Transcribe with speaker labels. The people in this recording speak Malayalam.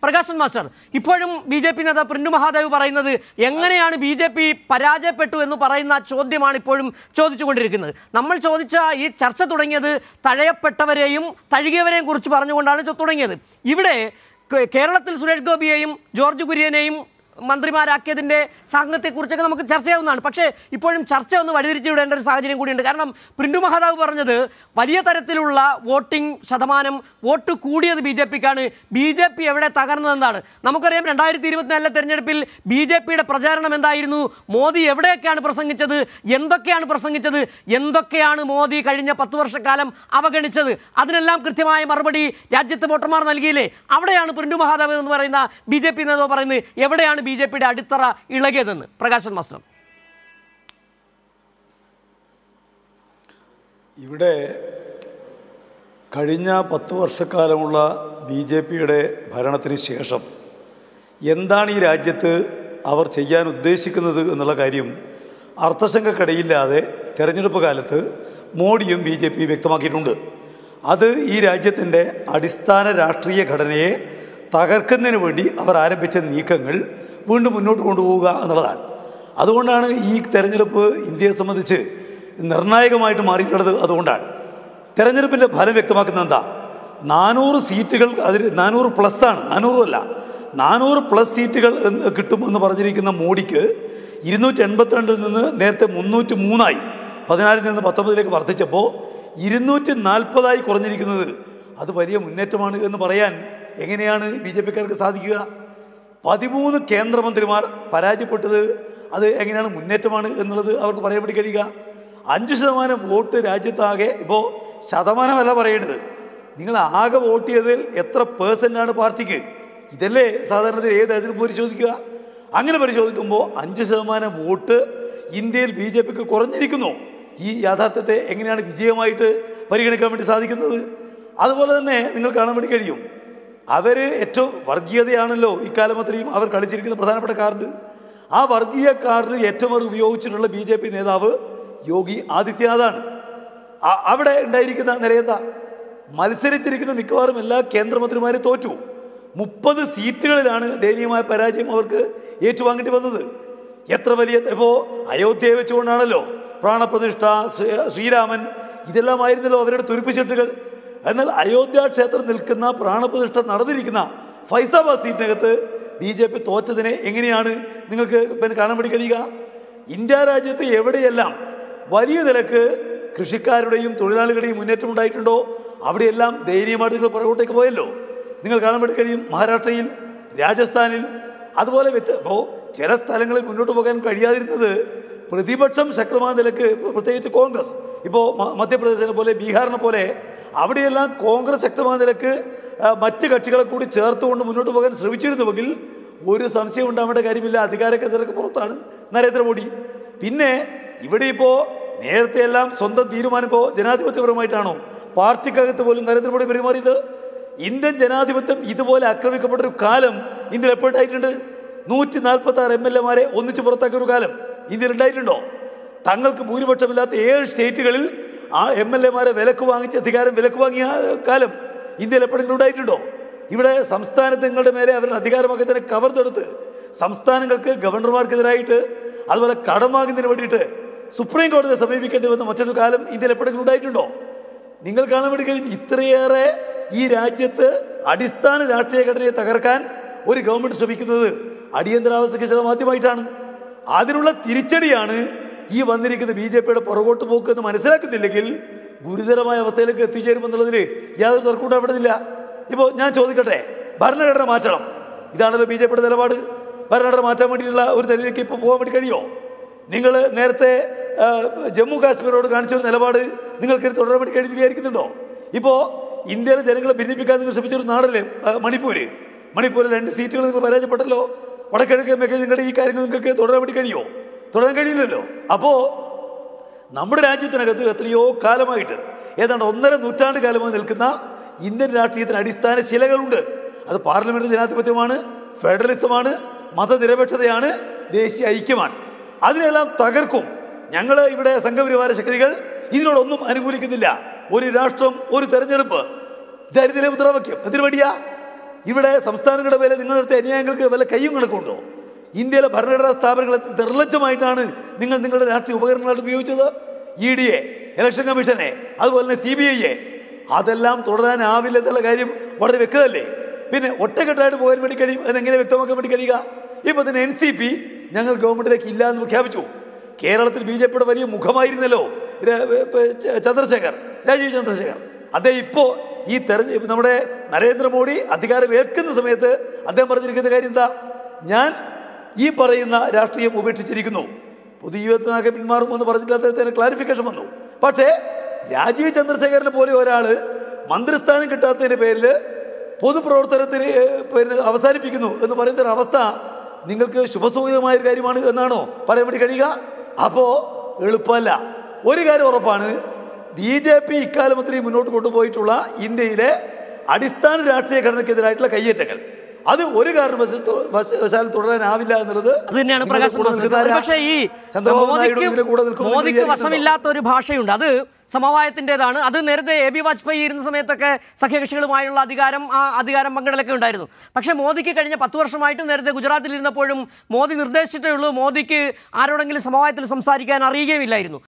Speaker 1: പ്രകാശൻ മാസ്റ്റർ, ഇപ്പോഴും BJP നേതാവ് പ്രിൻഡു മഹാദേവ് പറയുന്നത് എങ്ങനെയാണ് BJP പരാജയപ്പെട്ടു എന്ന് പറയുന്ന ചോദ്യമാണ് ഇപ്പോഴും ചോദിച്ചുകൊണ്ടിരിക്കുന്നത്. നമ്മൾ ചോദിച്ച ഈ ചർച്ച തുടങ്ങിയത് തഴയപ്പെട്ടവരെയും തഴുകിയവരെയും കുറിച്ച് പറഞ്ഞുകൊണ്ടാണ് തുടങ്ങിയത്. ഇവിടെ കേരളത്തിൽ സുരേഷ് ഗോപിയെയും ജോർജ് കുര്യനെയും മന്ത്രിമാരാക്കിയതിൻ്റെ സാഹചര്യത്തെക്കുറിച്ചൊക്കെ നമുക്ക് ചർച്ച ചെയ്യാവുന്നതാണ്. പക്ഷേ ഇപ്പോഴും ചർച്ച ഒന്ന് വഴിതിരിച്ചു വിടേണ്ട ഒരു സാഹചര്യം കൂടിയുണ്ട്. കാരണം പ്രിൻഡു മഹാദേവ് പറഞ്ഞത് വലിയ തരത്തിലുള്ള വോട്ടിംഗ് ശതമാനം വോട്ട് കൂടിയത് BJPക്കാണ്. BJP എവിടെ തകർന്നതെന്നാണ്. നമുക്കറിയാം 2024 തെരഞ്ഞെടുപ്പിൽ BJPയുടെ പ്രചാരണം എന്തായിരുന്നു? മോദി എവിടെയൊക്കെയാണ് പ്രസംഗിച്ചത്, എന്തൊക്കെയാണ് പ്രസംഗിച്ചത്, എന്തൊക്കെയാണ് മോദി കഴിഞ്ഞ 10 വർഷക്കാലം അവഗണിച്ചത്, അതിനെല്ലാം കൃത്യമായ മറുപടി രാജ്യത്തെ വോട്ടർമാർ നൽകിയില്ലേ? അവിടെയാണ് പ്രിൻഡു മഹാദേവ് എന്ന് പറയുന്ന BJP നേതാവ് പറയുന്നത് എവിടെയാണ് BJPയുടെ അടിത്തറ ഇളകിയതെന്ന്. പ്രകാശൻ മാസ്റ്റർ,
Speaker 2: ഇവിടെ കഴിഞ്ഞ 10 വർഷക്കാലമുള്ള BJPയുടെ ഭരണത്തിന് ശേഷം എന്താണ് ഈ രാജ്യത്ത് അവർ ചെയ്യാൻ ഉദ്ദേശിക്കുന്നത് എന്നുള്ള കാര്യം അർത്ഥശങ്കക്കിടയില്ലാതെ തെരഞ്ഞെടുപ്പ് കാലത്ത് മോഡിയും BJP വ്യക്തമാക്കിയിട്ടുണ്ട്. അത് ഈ രാജ്യത്തിൻ്റെ അടിസ്ഥാന രാഷ്ട്രീയ ഘടനയെ തകർക്കുന്നതിന് വേണ്ടി അവർ ആരംഭിച്ച നീക്കങ്ങൾ വീണ്ടും മുന്നോട്ട് കൊണ്ടുപോവുക എന്നുള്ളതാണ്. അതുകൊണ്ടാണ് ഈ തെരഞ്ഞെടുപ്പ് ഇന്ത്യയെ സംബന്ധിച്ച് നിർണായകമായിട്ട് മാറിയിട്ടുള്ളത്. അതുകൊണ്ടാണ് തെരഞ്ഞെടുപ്പിൻ്റെ ഫലം വ്യക്തമാക്കുന്നത് എന്താ? 400 സീറ്റുകൾ, അതിൽ 400 പ്ലസ് ആണ്, 400 അല്ല, 400 പ്ലസ് സീറ്റുകൾ കിട്ടുമെന്ന് പറഞ്ഞിരിക്കുന്ന മോഡിക്ക് 282 നിന്ന് നേരത്തെ 303 14 നിന്ന് 19 വർദ്ധിച്ചപ്പോൾ 240 കുറഞ്ഞിരിക്കുന്നത് അത് വലിയ മുന്നേറ്റമാണ് എന്ന് പറയാൻ എങ്ങനെയാണ് BJPക്കാർക്ക് സാധിക്കുക? 13 കേന്ദ്രമന്ത്രിമാർ പരാജയപ്പെട്ടത് അത് എങ്ങനെയാണ് മുന്നേറ്റമാണ് എന്നുള്ളത് അവർക്ക് പറയാൻ വേണ്ടി കഴിയുക? 5% വോട്ട് രാജ്യത്താകെ, ഇപ്പോൾ ശതമാനമല്ല പറയേണ്ടത്, നിങ്ങൾ ആകെ വോട്ട് ചെയ്തതിൽ എത്ര % പാർട്ടിക്ക്? ഇതല്ലേ സാധാരണ ഏത് തെരഞ്ഞെടുപ്പ് പരിശോധിക്കുക? അങ്ങനെ പരിശോധിക്കുമ്പോൾ 5% വോട്ട് ഇന്ത്യയിൽ BJPക്ക് കുറഞ്ഞിരിക്കുന്നു. ഈ യാഥാർത്ഥ്യത്തെ എങ്ങനെയാണ് വിജയമായിട്ട് പരിഗണിക്കാൻ വേണ്ടി സാധിക്കുന്നത്? അതുപോലെ തന്നെ നിങ്ങൾ കാണാൻ വേണ്ടി കഴിയും, അവർ ഏറ്റവും വർഗീയതയാണല്ലോ ഇക്കാലം അത്രയും അവർ കളിച്ചിരിക്കുന്ന പ്രധാനപ്പെട്ട കാർഡ്. ആ വർഗീയ കാർഡ് ഏറ്റവും ഉപയോഗിച്ചിട്ടുള്ള BJP നേതാവ് യോഗി ആദിത്യനാഥാണ്. അവിടെ ഉണ്ടായിരിക്കുന്ന നിലയെന്താ? മത്സരിച്ചിരിക്കുന്ന മിക്കവാറും എല്ലാ കേന്ദ്രമന്ത്രിമാരും തോറ്റു. 30 സീറ്റുകളിലാണ് ദയനീയമായ പരാജയം അവർക്ക് ഏറ്റുവാങ്ങേണ്ടി വന്നത്. എത്ര വലിയ, ഇപ്പോൾ അയോധ്യയെ വെച്ചുകൊണ്ടാണല്ലോ പ്രാണപ്രതിഷ്ഠ, ശ്രീരാമൻ, ഇതെല്ലാമായിരുന്നല്ലോ അവരുടെ തുരുപ്പിച്ചെട്ടുകൾ. എന്നാൽ അയോധ്യ ക്ഷേത്രം നിൽക്കുന്ന, പ്രാണപ്രതിഷ്ഠ നടന്നിരിക്കുന്ന ഫൈസാബാദ് സീറ്റിനകത്ത് BJP തോറ്റതിനെ എങ്ങനെയാണ് നിങ്ങൾക്ക് കാണാൻ വേണ്ടി കഴിയുക? ഇന്ത്യ രാജ്യത്ത് എവിടെയെല്ലാം വലിയ നിലക്ക് കൃഷിക്കാരുടെയും തൊഴിലാളികളുടെയും മുന്നേറ്റം ഉണ്ടായിട്ടുണ്ടോ അവിടെയെല്ലാം ദയനീയമായിട്ട് നിങ്ങൾ പുറകോട്ടേക്ക് പോയല്ലോ. നിങ്ങൾ കാണാൻ വേണ്ടി കഴിയും മഹാരാഷ്ട്രയിൽ, രാജസ്ഥാനിൽ, അതുപോലെ ഇപ്പോൾ ചില സ്ഥലങ്ങളിൽ മുന്നോട്ട് പോകാൻ കഴിയാതിരുന്നത് പ്രതിപക്ഷം ശക്തമായ നിലക്ക്, പ്രത്യേകിച്ച് കോൺഗ്രസ്, ഇപ്പോൾ മധ്യപ്രദേശിനെ പോലെ ബീഹാറിനെ പോലെ അവിടെയെല്ലാം കോൺഗ്രസ് ശക്തമായ നിലക്ക് മറ്റ് കക്ഷികളെ കൂടി ചേർത്തുകൊണ്ട് മുന്നോട്ട് പോകാൻ ശ്രമിച്ചിരുന്നുവെങ്കിൽ ഒരു സംശയം ഉണ്ടാവേണ്ട കാര്യമില്ല, അധികാര കേന്ദ്രക്ക് പുറത്താണ് നരേന്ദ്രമോദി. പിന്നെ ഇവിടെ ഇപ്പോൾ നേരത്തെ എല്ലാം സ്വന്തം തീരുമാനം, ഇപ്പോൾ ജനാധിപത്യപരമായിട്ടാണോ പാർട്ടിക്കകത്ത് പോലും നരേന്ദ്രമോദി പെരുമാറിയത്? ഇന്ത്യൻ ജനാധിപത്യം ഇതുപോലെ ആക്രമിക്കപ്പെട്ടൊരു കാലം ഇന്ത്യയിൽ എപ്പോഴായിട്ടുണ്ട്? 146 MLA ഒന്നിച്ച് പുറത്താക്കിയ ഒരു കാലം ഇന്ത്യയിൽ ഉണ്ടായിട്ടുണ്ടോ? തങ്ങൾക്ക് ഭൂരിപക്ഷമില്ലാത്ത 7 സ്റ്റേറ്റുകളിൽ ആ MLA വിലക്ക് വാങ്ങിച്ച് അധികാരം വിലക്ക് വാങ്ങിയ കാലം ഇന്ത്യയിൽ എപ്പോഴെങ്കിലും ഉണ്ടായിട്ടുണ്ടോ? ഇവിടെ സംസ്ഥാനങ്ങളുടെ മേലെ അവരുടെ അധികാരമൊക്കെ തന്നെ കവർന്നെടുത്ത് സംസ്ഥാനങ്ങൾക്ക് ഗവർണർമാർക്കെതിരായിട്ട് അതുപോലെ കടം വാങ്ങുന്നതിന് വേണ്ടിയിട്ട് സുപ്രീം കോടതിയെ സമീപിക്കേണ്ടി വന്ന മറ്റൊരു കാലം ഇന്ത്യയിൽ എപ്പോഴെങ്കിലും ഉണ്ടായിട്ടുണ്ടോ? നിങ്ങൾ കാണാൻ വേണ്ടി കഴിയും ഇത്രയേറെ ഈ രാജ്യത്ത് അടിസ്ഥാന രാഷ്ട്രീയ ഘടനയെ തകർക്കാൻ ഒരു ഗവൺമെൻറ് ശ്രമിക്കുന്നത് അടിയന്തരാവസ്ഥയ്ക്ക് ചില ആദ്യമായിട്ടാണ്. അതിനുള്ള തിരിച്ചടിയാണ് ഈ വന്നിരിക്കുന്ന BJPയുടെ പുറകോട്ട് പോക്ക് എന്ന് മനസ്സിലാക്കുന്നില്ലെങ്കിൽ ഗുരുതരമായ അവസ്ഥയിലേക്ക് എത്തിച്ചേരുമെന്നുള്ളതിൽ യാതൊരു തർക്കവും ഉണ്ടാവില്ല. ഇപ്പോൾ ഞാൻ ചോദിക്കട്ടെ, ഭരണഘടന മാറ്റണം, ഇതാണല്ലോ BJPയുടെ നിലപാട്. ഭരണഘടന മാറ്റാൻ വേണ്ടിയിട്ടുള്ള ഒരു നിലയിലേക്ക് ഇപ്പോൾ പോകാൻ വേണ്ടി കഴിയുമോ? നിങ്ങൾ നേരത്തെ ജമ്മു കാശ്മീരോട് കാണിച്ചൊരു നിലപാട് നിങ്ങൾക്ക് തുടരാൻ വേണ്ടി കഴിഞ്ഞ് വിചാരിക്കുന്നുണ്ടോ? ഇപ്പോൾ ഇന്ത്യയിലെ ജനങ്ങളെ ഭിന്നിപ്പിക്കാൻ നിങ്ങൾ ശ്രമിച്ചൊരു നാടല്ലേ മണിപ്പൂരിൽ 2 സീറ്റുകൾ നിങ്ങൾ പരാജയപ്പെട്ടല്ലോ. വടക്കിഴക്കൻ മേഖലയിൽ നിങ്ങളുടെ ഈ കാര്യങ്ങൾ നിങ്ങൾക്ക് തുടരാൻ വേണ്ടി കഴിയുമോ? തുടരാൻ കഴിയില്ലല്ലോ. അപ്പോൾ നമ്മുടെ രാജ്യത്തിനകത്ത് എത്രയോ കാലമായിട്ട്, ഏതാണ്ട് 1.5 നൂറ്റാണ്ട് കാലമായി നിൽക്കുന്ന ഇന്ത്യൻ രാഷ്ട്രീയത്തിന് അടിസ്ഥാന ശിലകളുണ്ട്. അത് പാർലമെന്റ് ജനാധിപത്യമാണ്, ഫെഡറലിസമാണ്, മതനിരപേക്ഷതയാണ്, ദേശീയ ഐക്യമാണ്. അതിനെല്ലാം തകർക്കും. ഞങ്ങൾ ഇവിടെ സംഘപരിവാര ശക്തികൾ ഇതിനോടൊന്നും അനുകൂലിക്കുന്നില്ല. ഒരു രാഷ്ട്രം, ഒരു തെരഞ്ഞെടുപ്പ്, ഇതായിരുന്നില്ലേ മുദ്രാവാക്യം. എന്തിനു വേണ്ടിയാ? ഇവിടെ സംസ്ഥാനങ്ങളുടെ പേരെ നിങ്ങൾ നടത്തിയ അന്യായങ്ങൾക്ക് വല്ല കയ്യും കണക്കുണ്ടോ? ഇന്ത്യയിലെ ഭരണഘടനാ സ്ഥാപനങ്ങളെ നിർലജ്ജമായിട്ടാണ് നിങ്ങൾ നിങ്ങളുടെ രാഷ്ട്രീയ ഉപകരണങ്ങളായിട്ട് ഉപയോഗിച്ചത്. EDയെ, ഇലക്ഷൻ കമ്മീഷനെ, അതുപോലെ തന്നെ CBIയെ. അതെല്ലാം തുടരാനാവില്ല എന്നുള്ള കാര്യം വളരെ വ്യക്തമല്ലേ? പിന്നെ ഒറ്റക്കെട്ടായിട്ട് പോകാൻ വേണ്ടി കഴിയും അതെങ്ങനെ വ്യക്തമാക്കാൻ വേണ്ടി കഴിയുക? ഇപ്പോൾ തന്നെ NCP ഞങ്ങൾ ഗവൺമെൻറ്റിലേക്ക് ഇല്ല എന്ന് പ്രഖ്യാപിച്ചു. കേരളത്തിൽ BJPയുടെ വലിയ മുഖമായിരുന്നല്ലോ രാജീവ് ചന്ദ്രശേഖർ. അദ്ദേഹം ഇപ്പോൾ ഈ നമ്മുടെ നരേന്ദ്രമോദി അധികാരം ഏൽക്കുന്ന സമയത്ത് അദ്ദേഹം പറഞ്ഞിരിക്കുന്ന കാര്യം എന്താ? ഞാൻ ഈ പറയുന്ന രാഷ്ട്രീയം ഉപേക്ഷിച്ചിരിക്കുന്നു, പൊതുജീവിതത്തിനൊക്കെ പിന്മാറും എന്ന് പറഞ്ഞിട്ട് അദ്ദേഹത്തിന് ക്ലാരിഫിക്കേഷൻ വന്നു. പക്ഷേ രാജീവ് ചന്ദ്രശേഖരനെ പോലെ ഒരാൾ മന്ത്രിസ്ഥാനം കിട്ടാത്തതിൻ്റെ പേരിൽ പൊതുപ്രവർത്തനത്തിന് പേരിൽ അവസാനിപ്പിക്കുന്നു എന്ന് പറയുന്നൊരവസ്ഥ നിങ്ങൾക്ക് ശുഭസൂചിതമായൊരു കാര്യമാണ് എന്നാണോ പറയാൻ വേണ്ടി കഴിയുക? അപ്പോൾ എളുപ്പമല്ല. ഒരു കാര്യം ഉറപ്പാണ്, BJP ഇക്കാലം അത്രയും മുന്നോട്ട് കൊണ്ടുപോയിട്ടുള്ള ഇന്ത്യയിലെ അടിസ്ഥാന രാഷ്ട്രീയ ഘടനയ്ക്കെതിരായിട്ടുള്ള കയ്യേറ്റങ്ങൾ അത് ഒരു കാരണവശാലും തുടരാനാവില്ല എന്നുള്ളത്
Speaker 1: തന്നെയാണ് പ്രകാശ്. പക്ഷേ ഈ മോദിക്ക് വശമില്ലാത്ത ഒരു ഭാഷയുണ്ട്, അത് സമവായത്തിൻ്റെതാണ്. അത് നേരത്തെ AB വാജ്പേയി ഇരുന്ന സമയത്തൊക്കെ സഖ്യകക്ഷികളുമായുള്ള അധികാരം പങ്കിടലൊക്കെ ഉണ്ടായിരുന്നു. പക്ഷേ മോദിക്ക് കഴിഞ്ഞ 10 വർഷമായിട്ട് നേരത്തെ ഗുജറാത്തിൽ ഇരുന്നപ്പോഴും മോദി നിർദ്ദേശിച്ചിട്ടേ ഉള്ളൂ, മോദിക്ക് ആരോടെങ്കിലും സമവായത്തിൽ സംസാരിക്കാൻ അറിയുകയുമില്ലായിരുന്നു.